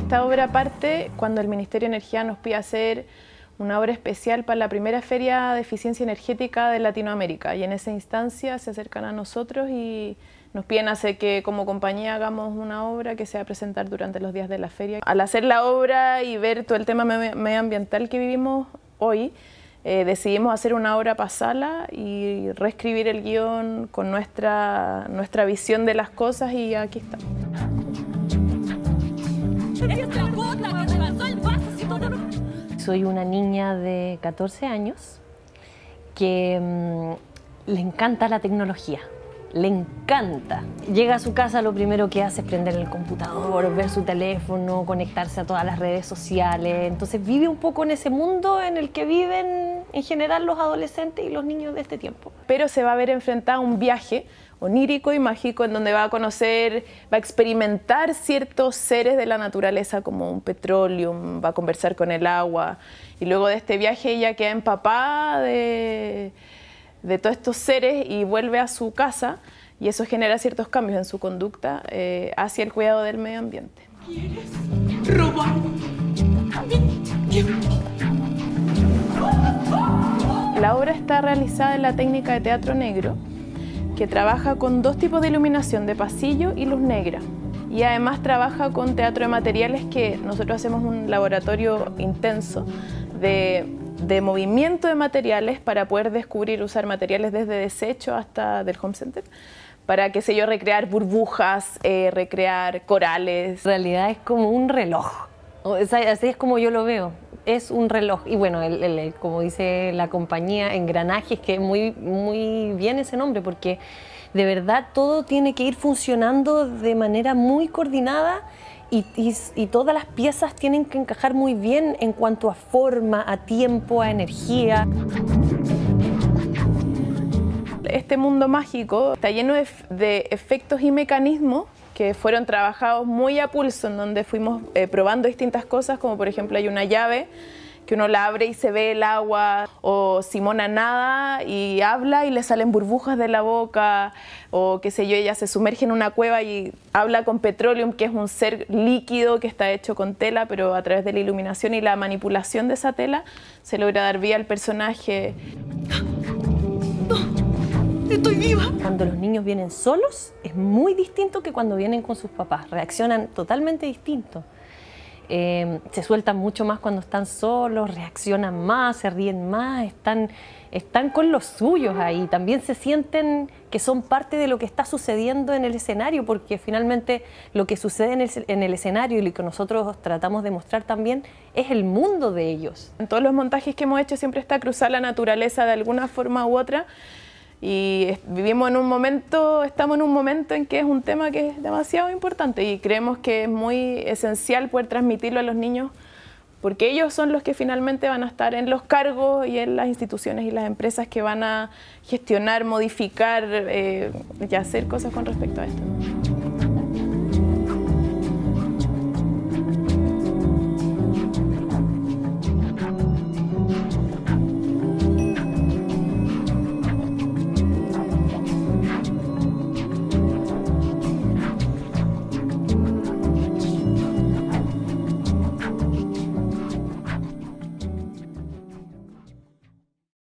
Esta obra parte cuando el Ministerio de Energía nos pide hacer una obra especial para la primera feria de eficiencia energética de Latinoamérica, y en esa instancia se acercan a nosotros y nos piden hacer que como compañía hagamos una obra que se va a presentar durante los días de la feria. Al hacer la obra y ver todo el tema medioambiental que vivimos hoy, decidimos hacer una obra para sala y reescribir el guión con nuestra visión de las cosas, y aquí está. Soy una niña de 14 años que le encanta la tecnología, le encanta. Llega a su casa, lo primero que hace es prender el computador, ver su teléfono, conectarse a todas las redes sociales. Entonces vive un poco en ese mundo en el que viven en general los adolescentes y los niños de este tiempo. Pero se va a ver enfrentada a un viaje onírico y mágico en donde va a conocer, va a experimentar ciertos seres de la naturaleza como un petróleo, va a conversar con el agua, y luego de este viaje ella queda empapada de todos estos seres y vuelve a su casa, y eso genera ciertos cambios en su conducta hacia el cuidado del medio ambiente. ¿Quieres robar mi tiempo? La obra está realizada en la técnica de teatro negro, que trabaja con dos tipos de iluminación, de pasillo y luz negra. Y además trabaja con teatro de materiales, que nosotros hacemos un laboratorio intenso de movimiento de materiales para poder descubrir, usar materiales desde desecho hasta del home center, para, qué sé yo, recrear burbujas, recrear corales. En realidad es como un reloj, así es como yo lo veo. Es un reloj, y bueno, como dice la compañía, engranajes, que es muy bien ese nombre, porque de verdad todo tiene que ir funcionando de manera muy coordinada y todas las piezas tienen que encajar muy bien en cuanto a forma, a tiempo, a energía. Este mundo mágico está lleno de efectos y mecanismos que fueron trabajados muy a pulso, en donde fuimos probando distintas cosas, como por ejemplo hay una llave que uno la abre y se ve el agua, o Simona nada y habla y le salen burbujas de la boca, o qué sé yo, ella se sumerge en una cueva y habla con Petroleum, que es un ser líquido que está hecho con tela, pero a través de la iluminación y la manipulación de esa tela se logra dar vida al personaje. ¡Estoy viva! Cuando los niños vienen solos es muy distinto que cuando vienen con sus papás, reaccionan totalmente distinto. Se sueltan mucho más cuando están solos, reaccionan más, se ríen más, están con los suyos ahí. También se sienten que son parte de lo que está sucediendo en el escenario, porque finalmente lo que sucede en el escenario y lo que nosotros tratamos de mostrar también es el mundo de ellos. En todos los montajes que hemos hecho siempre está cruzar la naturaleza de alguna forma u otra, y estamos en un momento en que es un tema que es demasiado importante, y creemos que es muy esencial poder transmitirlo a los niños, porque ellos son los que finalmente van a estar en los cargos y en las instituciones y las empresas que van a gestionar, modificar y hacer cosas con respecto a esto.